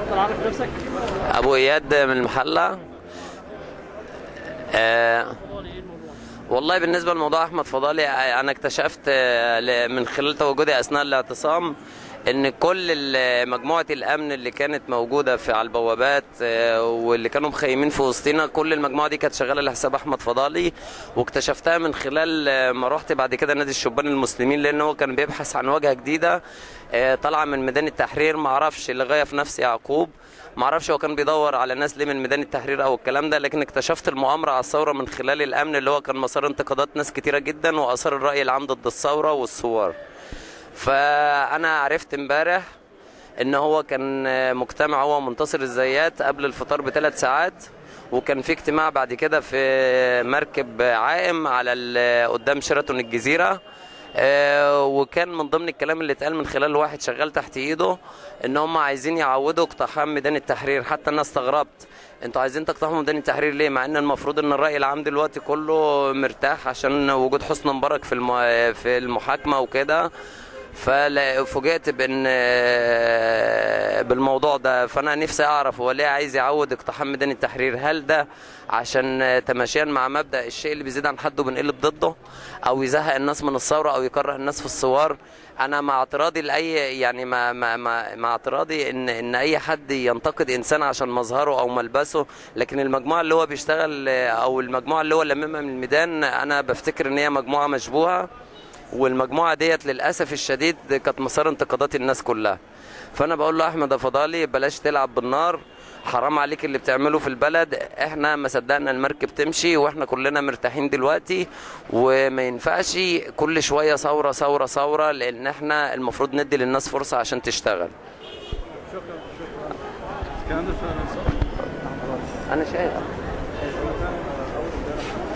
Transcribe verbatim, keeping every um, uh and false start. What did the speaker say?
اتفضل عرف نفسك. ابو اياد من المحله. آه والله بالنسبه لموضوع احمد فضالي، آه، انا اكتشفت آه، ل- من خلال تواجدي اثناء الاعتصام ان كل ال- مجموعه الامن اللي كانت موجوده في على البوابات، آه، واللي كانوا مخيمين في وسطنا، كل المجموعه دي كانت شغاله لحساب احمد فضالي. واكتشفتها من خلال آه، ما رحت بعد كده نادي الشبان المسلمين، لان هو كان بيبحث عن واجهه جديده آه، طالعه من ميدان التحرير. ما اعرفش اللي غايه في نفس يعقوب، ما اعرفش هو كان بيدور على ناس ليه من ميدان التحرير او الكلام ده، لكن اكتشفت المؤامره على الثوره من خلال الامن، اللي هو كان مسار انتقادات ناس كتيره جدا واثار الراي العام ضد الثوره والثوار. فانا عرفت امبارح ان هو كان مجتمع هو منتصر الزيات قبل الفطار بثلاث ساعات، وكان في اجتماع بعد كده في مركب عائم على ال- قدام شيراتون الجزيره. آه، وكان من ضمن الكلام اللي اتقال من خلال واحد شغال تحت ايده ان هم عايزين يعودوا اقتحام ميدان التحرير. حتى انا استغربت، انتوا عايزين تقتحموا ميدان التحرير ليه؟ مع ان المفروض ان الرأي العام دلوقتي كله مرتاح عشان وجود حسني مبارك في الم... في المحاكمة وكده. ففوجئت بان بالموضوع ده. فانا نفسي اعرف هو ليه عايز يعود اقتحام ميدان التحرير؟ هل ده عشان تماشيا مع مبدأ الشيء اللي بيزيد عن حده بنقلب ضده، او يزهق الناس من الثوره، او يكره الناس في الثوار؟ انا مع اعتراضي لاي يعني مع مع مع, مع اعتراضي ان ان اي حد ينتقد انسان عشان مظهره او ملبسه، لكن المجموعه اللي هو بيشتغل او المجموعه اللي هو لممها من الميدان، انا بفتكر ان هي مجموعه مشبوهه. والمجموعه ديت للاسف الشديد كانت مسار انتقادات الناس كلها. فانا بقول له احمد يا فضالي بلاش تلعب بالنار، حرام عليك اللي بتعمله في البلد. احنا ما صدقنا المركب تمشي واحنا كلنا مرتاحين دلوقتي، وما ينفعش كل شويه ثوره ثوره ثوره، لان احنا المفروض ندي للناس فرصه عشان تشتغل. شكرا شكرا. الكلام ده فعلا صح. انا شايف